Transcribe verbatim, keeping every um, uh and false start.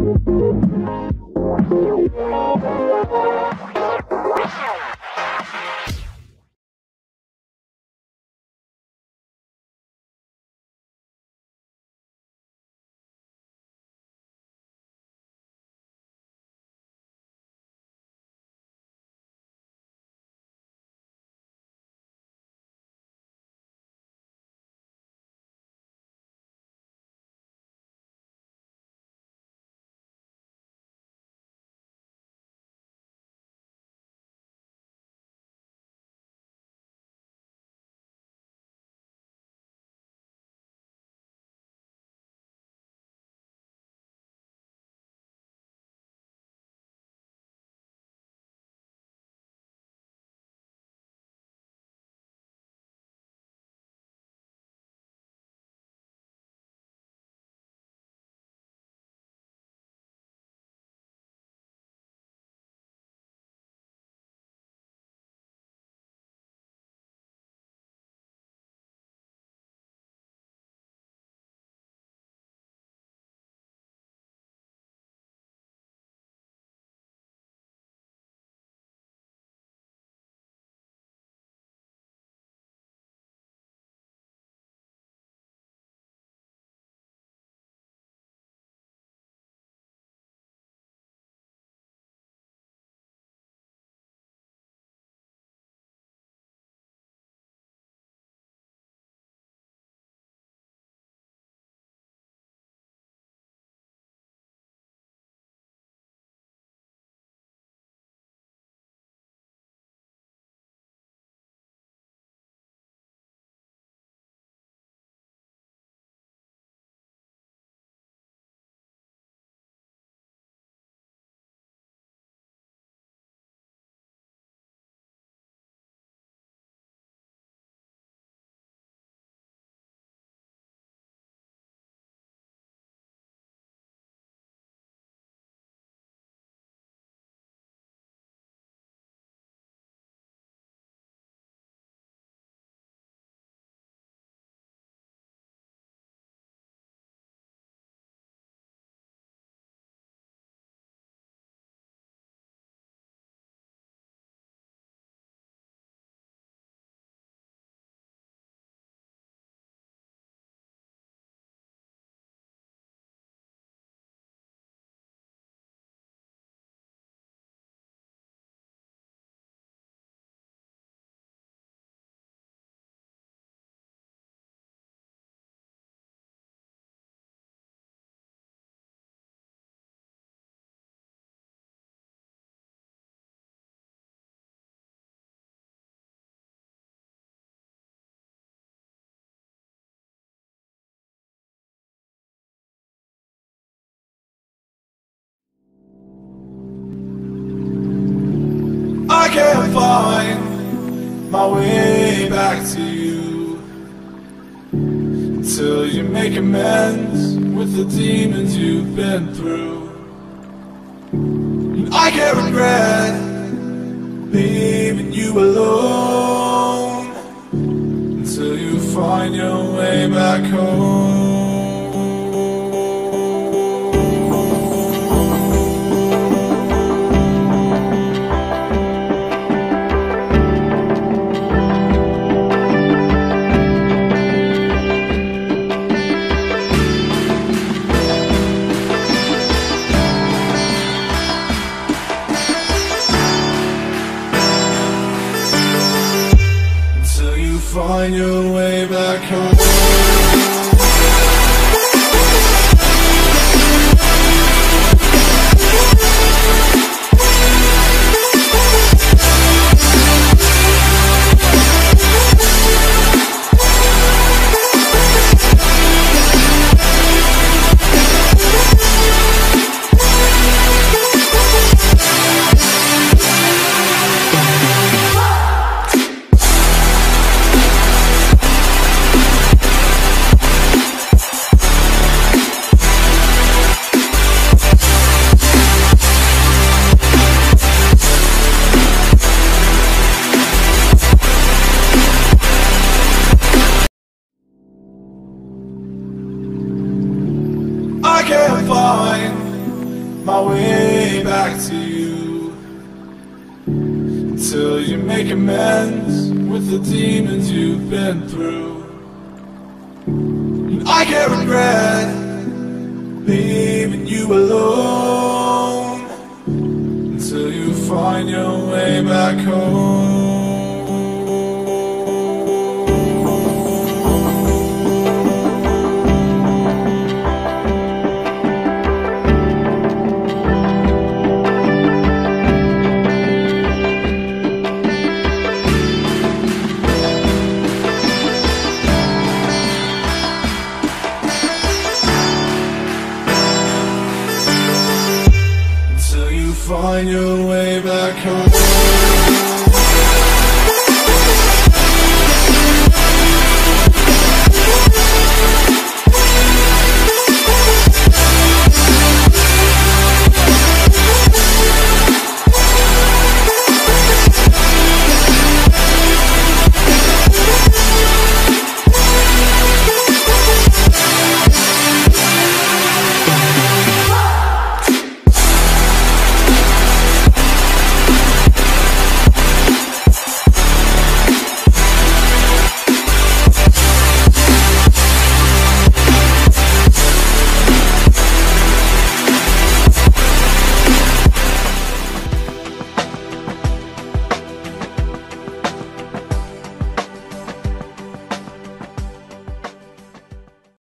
I can't find my way back to you until you make amends with the demons you've been through. And I can't regret leaving you alone until you find your way back home. Find your way back home. I can't find my way back to you, until you make amends with the demons you've been through. And I can't regret leaving you alone, until you find your way back home. Find your way back home.